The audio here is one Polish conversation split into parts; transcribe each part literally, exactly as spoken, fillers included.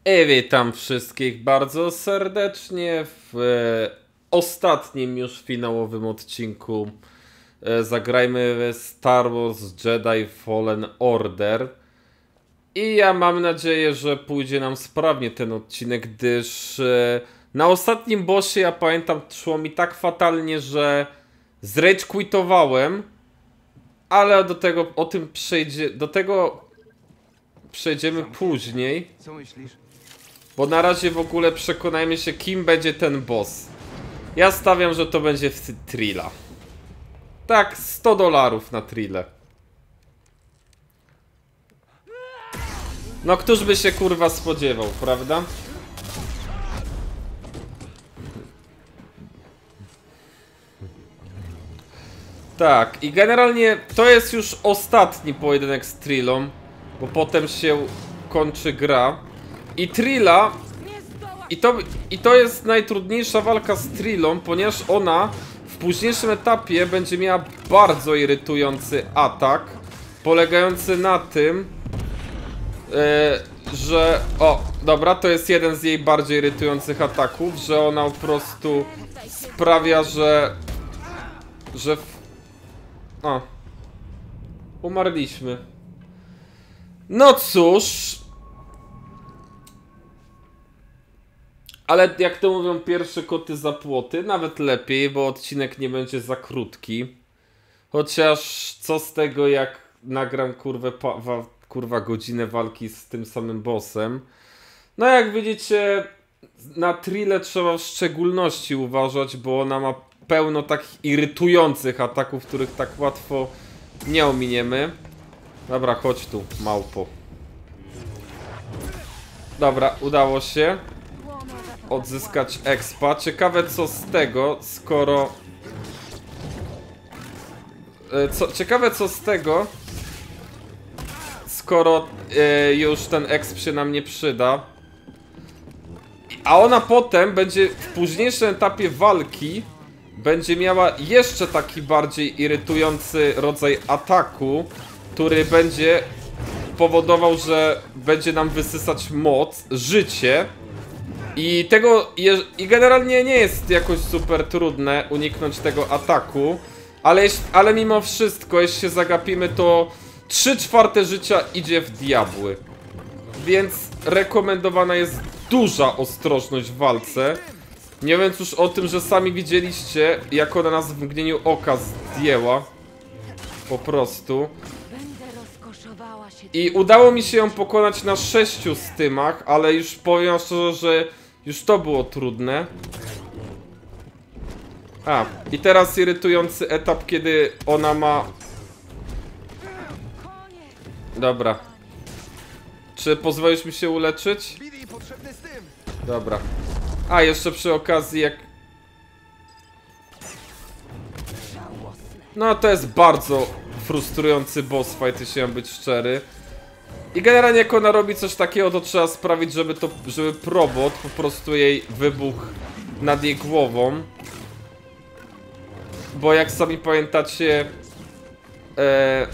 I witam wszystkich bardzo serdecznie w e, ostatnim już finałowym odcinku. E, zagrajmy w Star Wars Jedi Fallen Order. I ja mam nadzieję, że pójdzie nam sprawnie ten odcinek, gdyż e, na ostatnim bossie, ja pamiętam, szło mi tak fatalnie, że zrage quitowałem, ale do tego, o tym przejdzie, do tego przejdziemy później. Co myślisz? Bo na razie w ogóle przekonajmy się, kim będzie ten boss. Ja stawiam, że to będzie w Trilla. Tak, sto dolarów na Trillę. No któż by się kurwa spodziewał, prawda? Tak, i generalnie to jest już ostatni pojedynek z Trillą, bo potem się kończy gra. I Trilla... I to, I to jest najtrudniejsza walka z Trillą, ponieważ ona w późniejszym etapie będzie miała bardzo irytujący atak, polegający na tym, yy, że... O, dobra, to jest jeden z jej bardziej irytujących ataków, że ona po prostu sprawia, że... Że... W... O. Umarliśmy. No cóż... Ale jak to mówią, pierwsze koty za płoty, nawet lepiej, bo odcinek nie będzie za krótki. Chociaż co z tego, jak nagram kurwę, pa, wa, kurwa godzinę walki z tym samym bossem. No jak widzicie, na Trillę trzeba w szczególności uważać, bo ona ma pełno takich irytujących ataków, których tak łatwo nie ominiemy. Dobra, chodź tu, małpo. Dobra, udało się odzyskać expa. Ciekawe co z tego, skoro... Co, ciekawe co z tego, skoro e, już ten exp się nam nie przyda. A ona potem będzie w późniejszym etapie walki będzie miała jeszcze taki bardziej irytujący rodzaj ataku, który będzie powodował, że będzie nam wysysać moc, życie. I tego, i generalnie nie jest jakoś super trudne uniknąć tego ataku, ale, ale mimo wszystko, jeśli się zagapimy, to trzy czwarte życia idzie w diabły. Więc rekomendowana jest duża ostrożność w walce. Nie mówiąc już o tym, że sami widzieliście, jak ona nas w mgnieniu oka zdjęła. Po prostu. I udało mi się ją pokonać na sześciu stymach, ale już powiem szczerze, że już to było trudne. A, i teraz irytujący etap, kiedy ona ma... Dobra. Czy pozwolisz mi się uleczyć? Dobra. A, jeszcze przy okazji jak... No to jest bardzo frustrujący boss fight, jeśli mam być szczery. I generalnie jak ona robi coś takiego, to trzeba sprawić, żeby to, żeby probot po prostu jej wybuchł nad jej głową. Bo jak sami pamiętacie, e,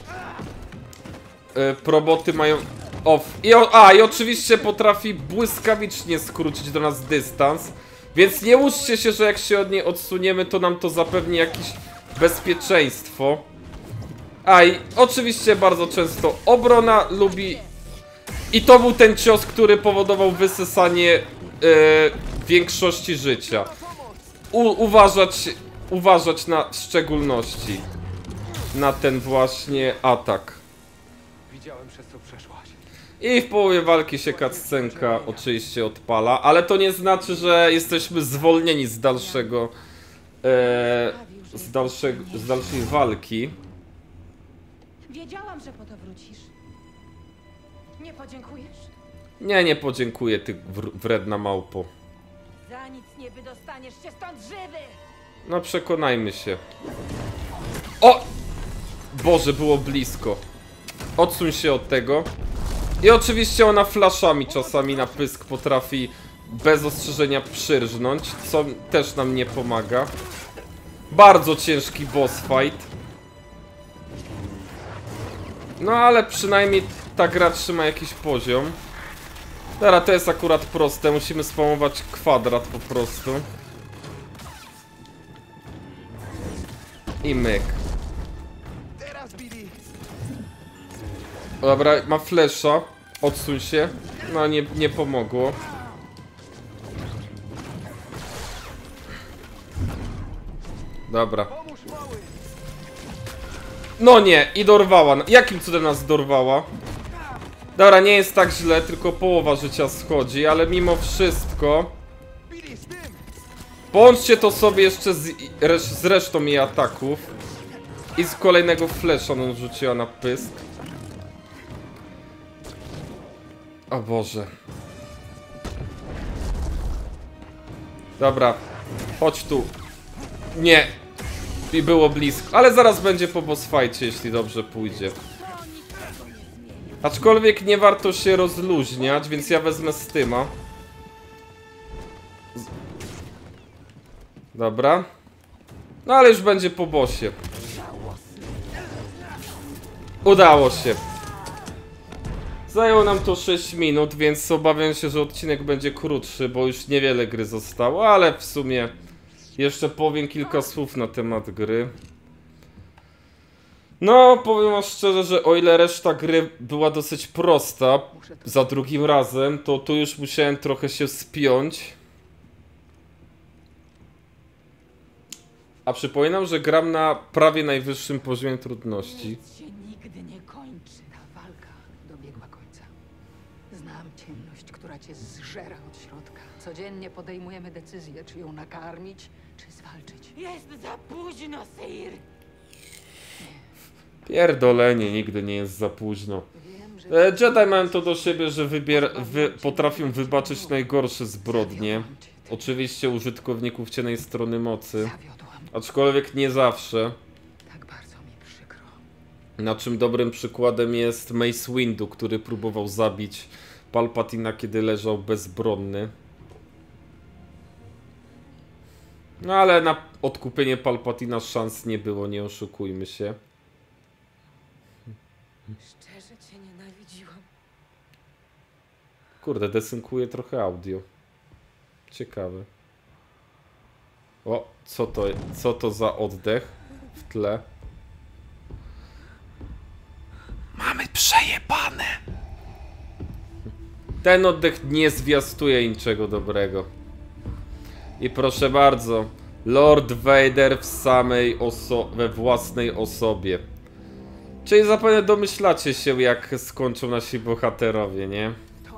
e, proboty mają... O, i o, a, i oczywiście potrafi błyskawicznie skrócić do nas dystans. Więc nie łudźcie się, że jak się od niej odsuniemy, to nam to zapewni jakieś bezpieczeństwo. A i oczywiście bardzo często obrona lubi... I to był ten cios, który powodował wysysanie yy, większości życia. U, uważać, uważać na szczególności na ten właśnie atak. Widziałem, przez co przeszłaś. I w połowie walki się cutscenka oczywiście odpala, ale to nie znaczy, że jesteśmy zwolnieni z dalszego... Yy, z, dalszego z dalszej walki. Wiedziałam, że po to wrócisz. Nie podziękujesz? Nie, nie podziękuję, ty wredna małpo. Za nic nie wydostaniesz się stąd żywy! No przekonajmy się. O! Boże, było blisko. Odsuń się od tego. I oczywiście ona flaszami czasami na pysk potrafi bez ostrzeżenia przyrżnąć, co też nam nie pomaga. Bardzo ciężki boss fight. No ale przynajmniej ta gra trzyma jakiś poziom. Dobra, to jest akurat proste. Musimy spamować kwadrat po prostu. I myk. Dobra, ma flesza. Odsuń się. No nie, nie pomogło. Dobra. No nie, i dorwała. Jakim cudem nas dorwała? Dobra, nie jest tak źle, tylko połowa życia schodzi, ale mimo wszystko... Połączcie to sobie jeszcze z, z resztą jej ataków. I z kolejnego flesza on rzuciła na pysk. O Boże. Dobra, chodź tu. Nie. I było blisko, ale zaraz będzie po boss fightie, jeśli dobrze pójdzie. Aczkolwiek nie warto się rozluźniać, więc ja wezmę Styma. Dobra. No ale już będzie po bossie. Udało się. Zajęło nam to sześć minut, więc obawiam się, że odcinek będzie krótszy, bo już niewiele gry zostało, ale w sumie jeszcze powiem kilka słów na temat gry. No, powiem wam szczerze, że o ile reszta gry była dosyć prosta za drugim razem, to tu już musiałem trochę się spiąć. A przypominam, że gram na prawie najwyższym poziomie trudności. Nic się nigdy nie kończy. Ta walka dobiegła końca. Znam ciemność, która cię zżera od środka. Codziennie podejmujemy decyzję, czy ją nakarmić, czy zwalczyć. Jest za późno, Seir! Pierdolenie, nigdy nie jest za późno. Wiem, że E, Jedi mają to do siebie, że wybier wy potrafią wybaczyć najgorsze zbrodnie. Oczywiście użytkowników ciemnej strony mocy. zawiodłam. Aczkolwiek nie zawsze. Tak bardzo mi przykro. Na czym dobrym przykładem jest Mace Windu, który próbował zabić Palpatina, kiedy leżał bezbronny. No ale na odkupienie Palpatina szans nie było, nie oszukujmy się. Szczerze cię nienawidziłam. Kurde, desynkuje trochę audio. Ciekawe. O, co to, co to za oddech w tle? Mamy przejebane! Ten oddech nie zwiastuje niczego dobrego. I proszę bardzo, Lord Vader w samej oso we własnej osobie. Czyli zapewne domyślacie się, jak skończą nasi bohaterowie, nie?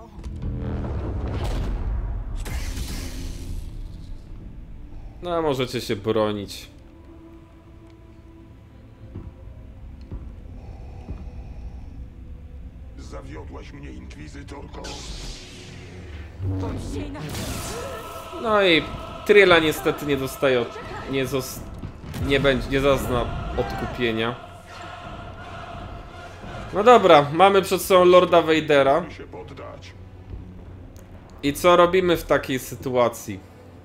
No, możecie się bronić. Zawiodłaś mnie, inkwizytorko. Bądź jej na... No i Trilla niestety nie dostaje od... nie zos... nie będzie, nie zazna odkupienia. No dobra, mamy przed sobą Lorda Vadera. Mi się poddać. I co robimy w takiej sytuacji?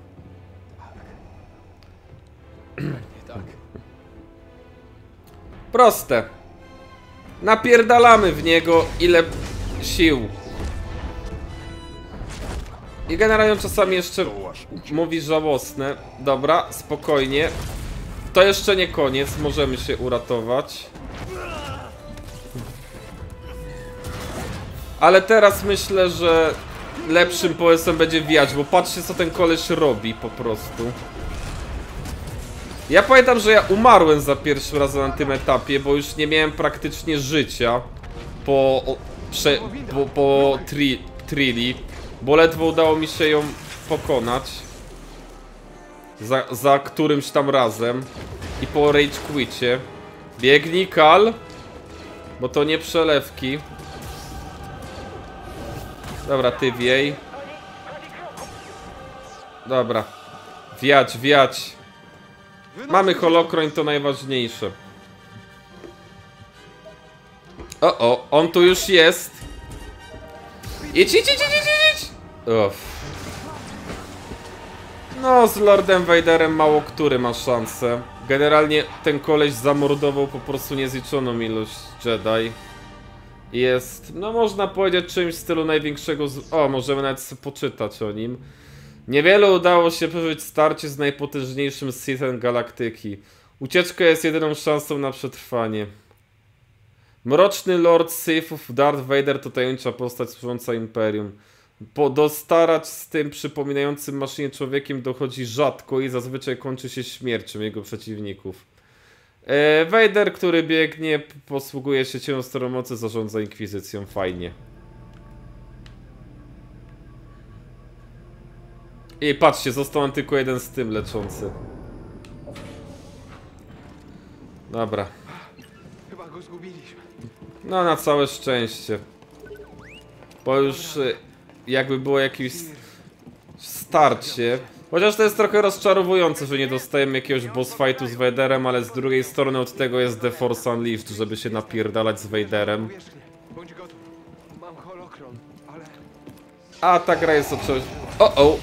Tak. Proste. Napierdalamy w niego ile sił. I generalnie czasami jeszcze mówi żałosne. Dobra, spokojnie. To jeszcze nie koniec, możemy się uratować. Ale teraz myślę, że lepszym pomysłem będzie wijać, bo patrzcie, co ten koleś robi po prostu. Ja pamiętam, że ja umarłem za pierwszym razem na tym etapie, bo już nie miałem praktycznie życia po, o, prze, po, po tri, Trilli, bo ledwo udało mi się ją pokonać za, za którymś tam razem i po rage quicie. Biegnij, Kal, bo to nie przelewki. Dobra, ty wiej. Dobra. Wiać, wiać. Mamy holokroń, to najważniejsze. O, o, on tu już jest. Idź, idź, idź, idź, idź, idź. Uff. No, z Lordem Vaderem mało który ma szansę. Generalnie ten koleś zamordował po prostu niezliczoną ilość Jedi. jest, no można powiedzieć, czymś w stylu największego z... O, możemy nawet sobie poczytać o nim. Niewiele udało się przeżyć starcie z najpotężniejszym Sithem galaktyki. Ucieczka jest jedyną szansą na przetrwanie. Mroczny Lord Sithów Darth Vader to tajemnicza postać służąca Imperium. Po dostarać z tym przypominającym maszynie człowiekiem dochodzi rzadko i zazwyczaj kończy się śmiercią jego przeciwników. E, Vader, który biegnie, posługuje się ciężką sterą mocy, zarządza inkwizycją. Fajnie. I patrzcie, został nam tylko jeden z tym leczący. Dobra. Chyba go zgubiliśmy. No na całe szczęście. Bo już e, jakby było jakieś starcie. Chociaż to jest trochę rozczarowujące, że nie dostajemy jakiegoś boss fightu z Vaderem, ale z drugiej strony od tego jest The Force Unleashed, żeby się napierdalać z Vaderem. Bądź gotów. Mam holokron, ale... A ta gra jest o coś... O, o!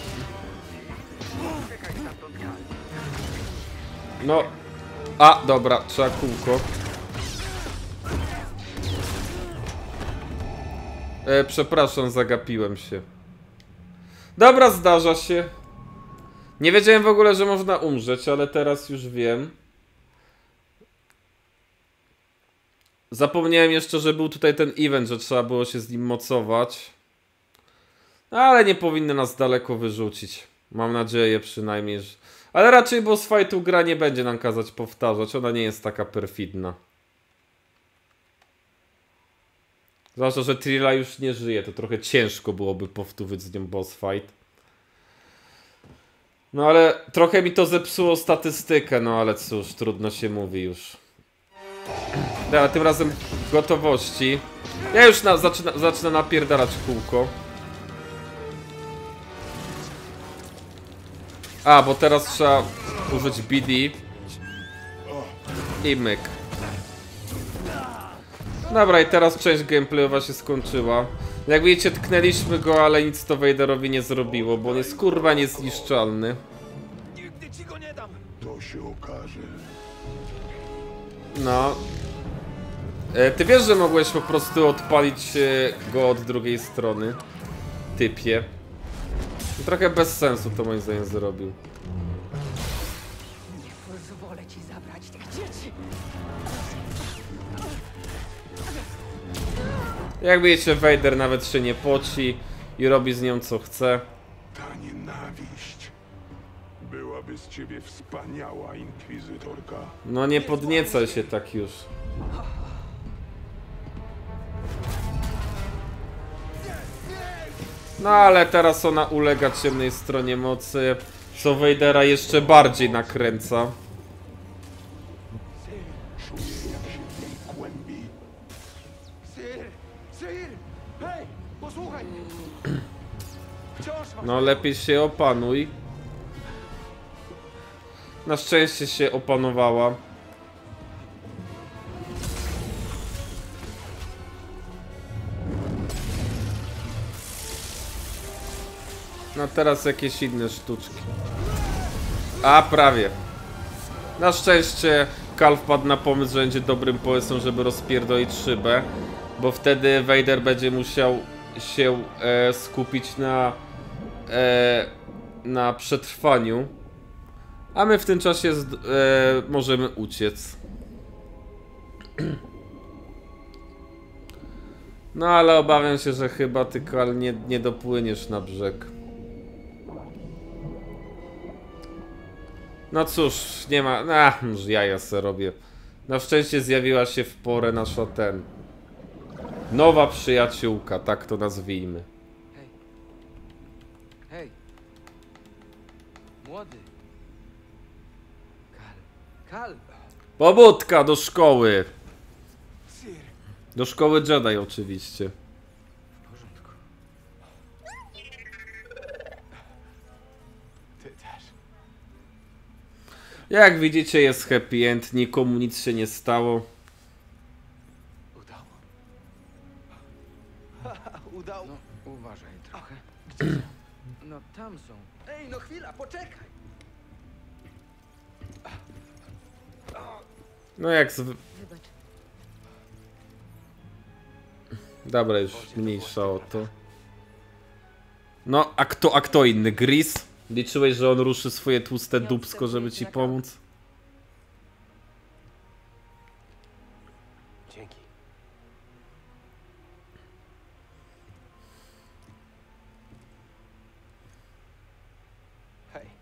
No... A, dobra, trzeba kółko. E, przepraszam, zagapiłem się. Dobra, zdarza się. Nie wiedziałem w ogóle, że można umrzeć, ale teraz już wiem. Zapomniałem jeszcze, że był tutaj ten event, że trzeba było się z nim mocować. Ale nie powinny nas daleko wyrzucić. Mam nadzieję przynajmniej, że... Ale raczej boss fightu gra nie będzie nam kazać powtarzać. Ona nie jest taka perfidna. Zwłaszcza, że Trilla już nie żyje. To trochę ciężko byłoby powtórzyć z nią boss fight. No ale trochę mi to zepsuło statystykę. No ale cóż, trudno się mówi już. Dobra, tym razem w gotowości. Ja już na, zaczyna, zacznę napierdalać kółko. A, bo teraz trzeba użyć B D. I myk. Dobra, i teraz część gameplayowa się skończyła. Jak widzicie, tknęliśmy go, ale nic to Vaderowi nie zrobiło, bo on jest kurwa niezniszczalny. Nigdy ci go nie dam! To się okaże. No. E, ty wiesz, że mogłeś po prostu odpalić e, go od drugiej strony? Typie. Trochę bez sensu to moim zdaniem zrobił. Nie pozwolę ci zabrać tych dzieci. Jak widzicie, Vader nawet się nie poci i robi z nią co chce. Ta nienawiść. Byłaby z ciebie wspaniała inkwizytorka. No nie podniecaj się tak już. No ale teraz ona ulega ciemnej stronie mocy, co Vadera jeszcze bardziej nakręca. Czuję, jak się w niej kłębi. Sir! Sir! Hej! Posłuchaj mnie! Wciąż masz... No lepiej się opanuj. Na szczęście się opanowała. No teraz jakieś inne sztuczki. A prawie. Na szczęście Cal wpadł na pomysł, że będzie dobrym pomysłem, żeby rozpierdolić szybę. Bo wtedy Vader będzie musiał się e, skupić na e, na przetrwaniu. A my w tym czasie z, e, możemy uciec. No ale obawiam się, że chyba ty, Cal, nie, nie dopłyniesz na brzeg. No cóż, nie ma... Ach, już jaja se robię. Na szczęście zjawiła się w porę nasza ten... nowa przyjaciółka, tak to nazwijmy. Hej. Hej. Młody. Kal. Kal. Pobudka do szkoły! Sir. Do szkoły Jedi oczywiście. W porządku. Ty też. Jak widzicie, jest happy end, nikomu nic się nie stało. Udało. Udało. No, uważaj trochę. Gdzie są? No tam są. Ej, no chwila, poczekaj! No jak z... Wybacz. Dobra, już mniejsza o to. No, a kto, a kto inny? Gris? Liczyłeś, że on ruszy swoje tłuste dupsko, żeby ci pomóc? Dzięki. Hej.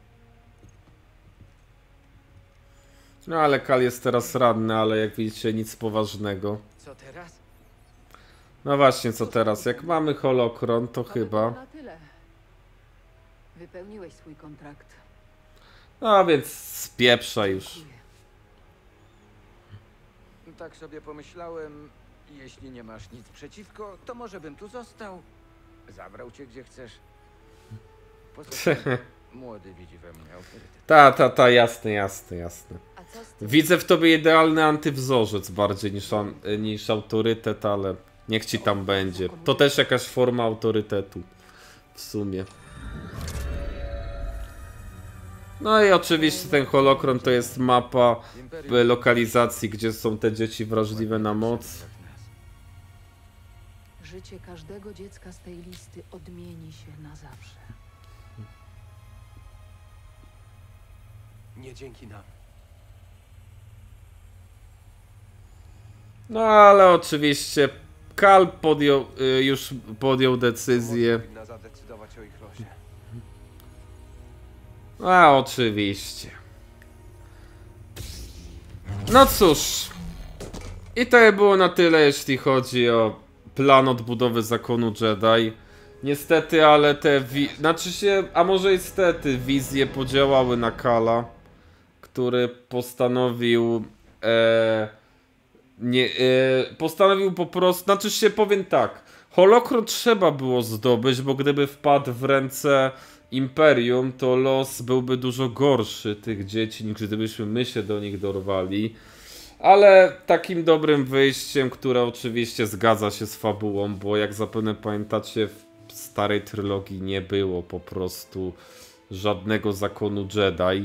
No ale Kal jest teraz ranny, ale jak widzicie nic poważnego. Co teraz? No właśnie, co teraz? Jak mamy holokron, to Ale chyba... to na tyle. Wypełniłeś swój kontrakt. No więc spieprza już. Dziękuję. Tak sobie pomyślałem, jeśli nie masz nic przeciwko, to może bym tu został. Zabrał cię gdzie chcesz. Poza tym, młody widzi we mnie autorytet. Ta, ta, ta, jasne, jasne, jasne. A co z tym? Widzę w tobie idealny antywzorzec bardziej niż, an, niż autorytet, ale niech ci tam będzie. To też jakaś forma autorytetu. W sumie. No i oczywiście ten holokron to jest mapa Imperium lokalizacji, gdzie są te dzieci wrażliwe na moc. Życie każdego dziecka z tej listy odmieni się na zawsze. Nie dzięki nam. No ale oczywiście Kal podjął, y, już podjął decyzję. Powinna zadecydować o ich losie. A oczywiście. No cóż. I to było na tyle, jeśli chodzi o plan odbudowy zakonu Jedi. Niestety, ale te wi... Znaczy się, a może niestety, wizje podziałały na Kala, który postanowił... E, nie, e, postanowił po prostu... Znaczy się, powiem tak. Holokron trzeba było zdobyć, bo gdyby wpadł w ręce Imperium, to los byłby dużo gorszy tych dzieci, niż gdybyśmy my się do nich dorwali. Ale takim dobrym wyjściem, które oczywiście zgadza się z fabułą, bo jak zapewne pamiętacie, w starej trylogii nie było po prostu żadnego zakonu Jedi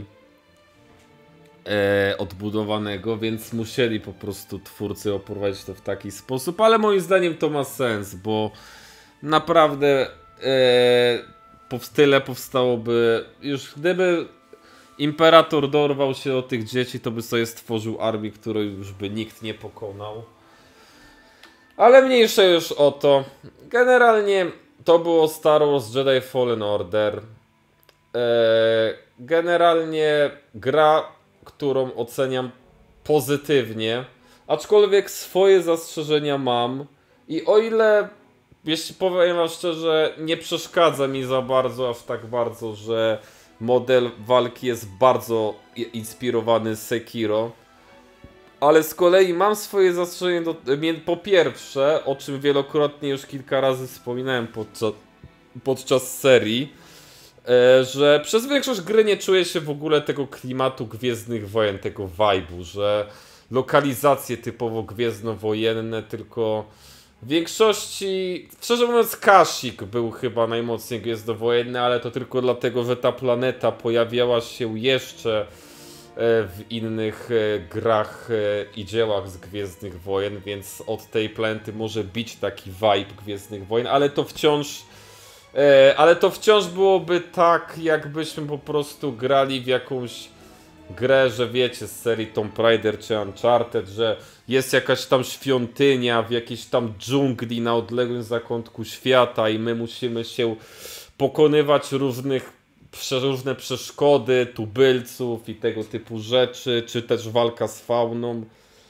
e, odbudowanego, więc musieli po prostu twórcy oprowadzić to w taki sposób, ale moim zdaniem to ma sens, bo naprawdę e, po tyle powstałoby, już gdyby Imperator dorwał się do tych dzieci, to by sobie stworzył armię, której już by nikt nie pokonał. Ale mniejsze już o to. Generalnie to było Star Wars Jedi Fallen Order. Eee, generalnie gra, którą oceniam pozytywnie. Aczkolwiek swoje zastrzeżenia mam. I o ile, jeśli powiem wam szczerze, nie przeszkadza mi za bardzo, aż tak bardzo, że model walki jest bardzo inspirowany z Sekiro. Ale z kolei mam swoje zastrzeżenie do, po pierwsze, o czym wielokrotnie już kilka razy wspominałem podczas, podczas serii, e, że przez większość gry nie czuję się w ogóle tego klimatu Gwiezdnych Wojen, tego vibe'u, że lokalizacje typowo gwiezdnowojenne, tylko w większości, szczerze mówiąc, Kashyyyk był chyba najmocniej gwiezdnowojenny, ale to tylko dlatego, że ta planeta pojawiała się jeszcze w innych grach i dziełach z Gwiezdnych Wojen, więc od tej planety może bić taki vibe Gwiezdnych Wojen, ale to wciąż ale to wciąż byłoby tak, jakbyśmy po prostu grali w jakąś grę, że wiecie, z serii Tomb Raider czy Uncharted, że jest jakaś tam świątynia w jakiejś tam dżungli na odległym zakątku świata i my musimy się pokonywać różnych różne przeszkody, tubylców i tego typu rzeczy, czy też walka z fauną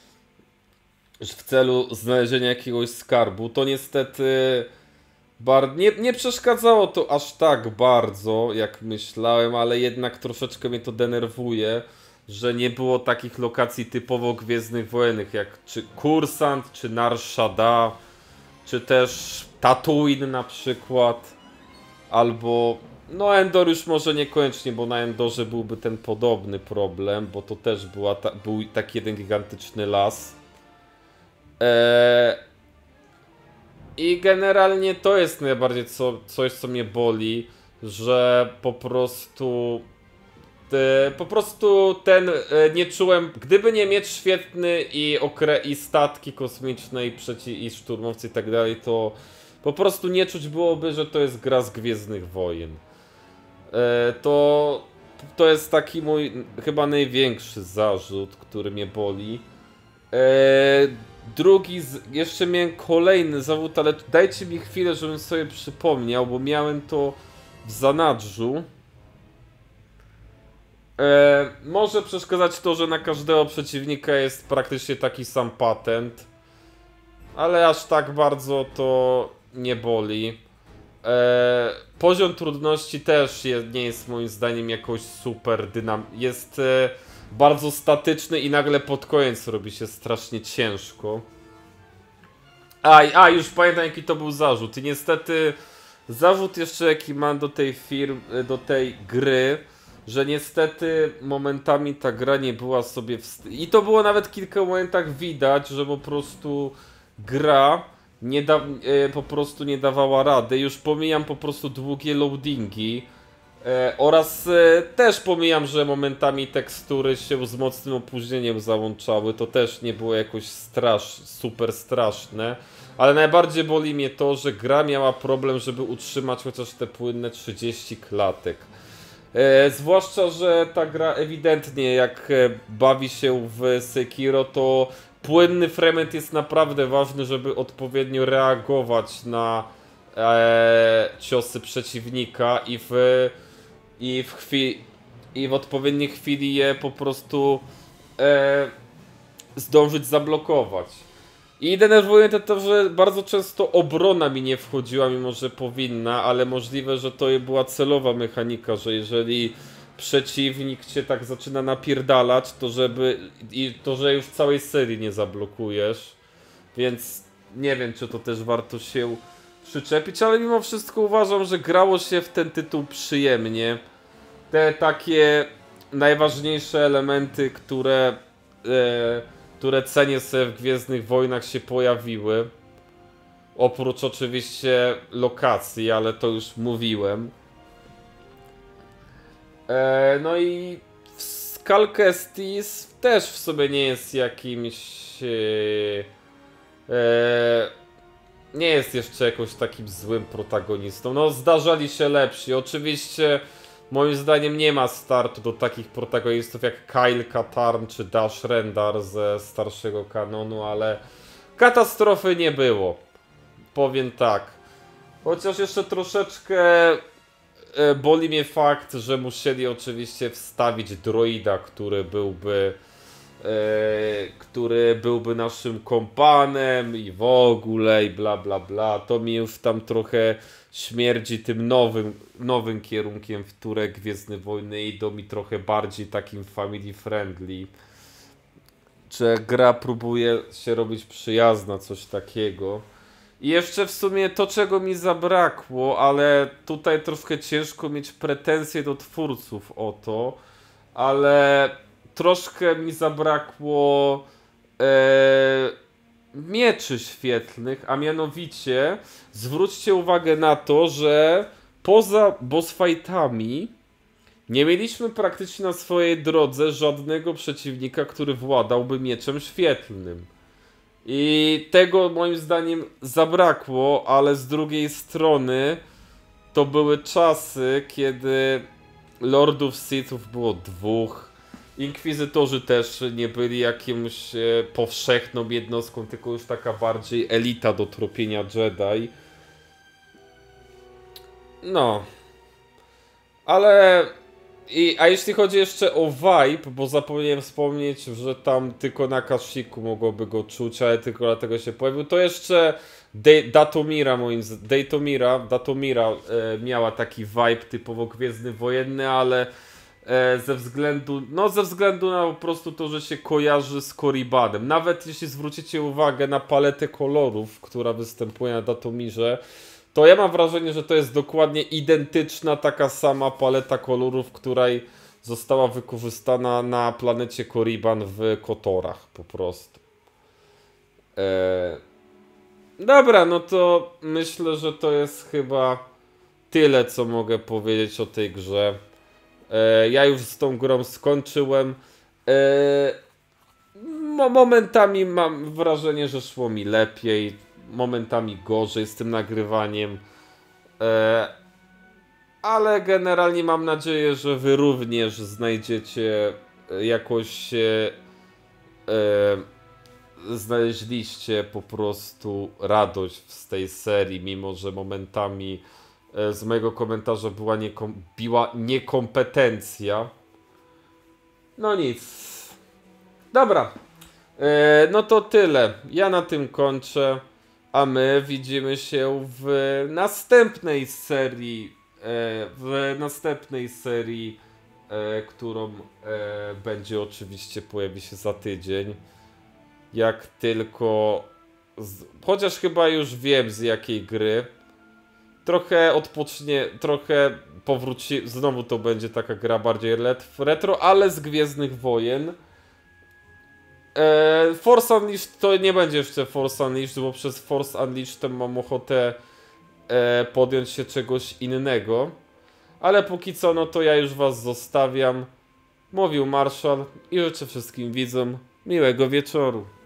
w celu znalezienia jakiegoś skarbu. To niestety bar... nie, nie przeszkadzało to aż tak bardzo, jak myślałem, ale jednak troszeczkę mnie to denerwuje, że nie było takich lokacji typowo Gwiezdnych Wojennych, jak czy Kursant, czy Nar Shaddaa, czy też Tatooine na przykład, albo no Endor już może niekoniecznie, bo na Endorze byłby ten podobny problem, bo to też była ta, był taki jeden gigantyczny las. Eee... I generalnie to jest najbardziej co, coś, co mnie boli, że po prostu E, po prostu ten, e, nie czułem, gdyby nie mieć świetny i, okre i statki kosmiczne i, przeci i szturmowcy i tak dalej, to po prostu nie czuć byłoby, że to jest gra z Gwiezdnych Wojen. E, to, to jest taki mój chyba największy zarzut, który mnie boli. E, drugi, z, jeszcze miałem kolejny zawód, ale dajcie mi chwilę, żebym sobie przypomniał, bo miałem to w zanadrzu. E, może przeszkadzać to, że na każdego przeciwnika jest praktycznie taki sam patent, ale aż tak bardzo to nie boli. E, poziom trudności też je, nie jest moim zdaniem jakoś super dynamiczny. Jest e, bardzo statyczny i nagle pod koniec robi się strasznie ciężko. A, a już pamiętam, jaki to był zarzut. I niestety zarzut jeszcze jaki mam do tej firmy, do tej gry, że niestety momentami ta gra nie była sobie w... I to było nawet w kilku momentach widać, że po prostu gra nie da... e, po prostu nie dawała rady. Już pomijam po prostu długie loadingi. E, oraz e, też pomijam, że momentami tekstury się z mocnym opóźnieniem załączały. To też nie było jakoś strasz... super straszne. Ale najbardziej boli mnie to, że gra miała problem, żeby utrzymać chociaż te płynne trzydzieści klatek. E, zwłaszcza, że ta gra ewidentnie jak e, bawi się w Sekiro, to płynny fragment jest naprawdę ważny, żeby odpowiednio reagować na e, ciosy przeciwnika i w, i w chwili, i w odpowiedniej chwili je po prostu e, zdążyć zablokować. I denerwuje to to, że bardzo często obrona mi nie wchodziła, mimo że powinna, ale możliwe, że to była celowa mechanika, że jeżeli przeciwnik cię tak zaczyna napierdalać, to żeby i to, że już całej serii nie zablokujesz. Więc nie wiem, czy to też warto się przyczepić, ale mimo wszystko uważam, że grało się w ten tytuł przyjemnie. Te takie najważniejsze elementy, które e, które cenię sobie w Gwiezdnych Wojnach się pojawiły. Oprócz oczywiście lokacji, ale to już mówiłem. E, no i Cal Kestis też w sobie nie jest jakimś... E, e, nie jest jeszcze jakimś takim złym protagonistą. No zdarzali się lepsi. Oczywiście moim zdaniem nie ma startu do takich protagonistów jak Kyle Katarn czy Dash Rendar ze starszego kanonu, ale katastrofy nie było. Powiem tak. Chociaż jeszcze troszeczkę e, boli mnie fakt, że musieli oczywiście wstawić droida, który byłby e, który byłby naszym kompanem i w ogóle i bla bla bla. To mi już tam trochę śmierdzi tym nowym, nowym kierunkiem, w które Gwiezdne Wojny idą mi trochę bardziej takim family friendly. Że gra próbuje się robić przyjazna, coś takiego. I jeszcze w sumie to, czego mi zabrakło, ale tutaj troszkę ciężko mieć pretensje do twórców o to, ale troszkę mi zabrakło e, mieczy świetlnych, a mianowicie zwróćcie uwagę na to, że poza boss fightami nie mieliśmy praktycznie na swojej drodze żadnego przeciwnika, który władałby mieczem świetlnym. I tego moim zdaniem zabrakło, ale z drugiej strony to były czasy, kiedy Lordów Sithów było dwóch. Inkwizytorzy też nie byli jakimś e, powszechną jednostką, tylko już taka bardziej elita do tropienia Jedi. No. Ale... I, a jeśli chodzi jeszcze o vibe, bo zapomniałem wspomnieć, że tam tylko na Kashyyyku mogłoby go czuć, ale tylko dlatego się pojawił, to jeszcze De Datomira, moim zdaniem, Datomira, Datomira e, miała taki vibe typowo gwiezdny wojenny, ale e, ze względu, no ze względu na po prostu to, że się kojarzy z Korribanem. Nawet jeśli zwrócicie uwagę na paletę kolorów, która występuje na Datomirze, to ja mam wrażenie, że to jest dokładnie identyczna taka sama paleta kolorów, której została wykorzystana na planecie Korriban w Kotorach po prostu. Eee... Dobra, no to myślę, że to jest chyba tyle, co mogę powiedzieć o tej grze. E, ja już z tą grą skończyłem. E, mo momentami mam wrażenie, że szło mi lepiej, momentami gorzej z tym nagrywaniem. E, ale generalnie mam nadzieję, że wy również znajdziecie jakoś... E, e, znaleźliście po prostu radość z tej serii, mimo że momentami e, z mojego komentarza była, niekom biła niekompetencja. No nic. Dobra. E, no to tyle. Ja na tym kończę. A my widzimy się w następnej serii. E, w następnej serii, e, którą e, będzie oczywiście pojawi się za tydzień. Jak tylko... Z... Chociaż chyba już wiem z jakiej gry. Trochę odpocznie... Trochę powróci... Znowu to będzie taka gra bardziej retro, ale z Gwiezdnych Wojen. Eee, Force Unleashed to nie będzie jeszcze Force Unleashed, bo przez Force Unleashed mam ochotę e, podjąć się czegoś innego. Ale póki co, no to ja już was zostawiam. Mówił Marszal i życzę wszystkim widzom miłego wieczoru.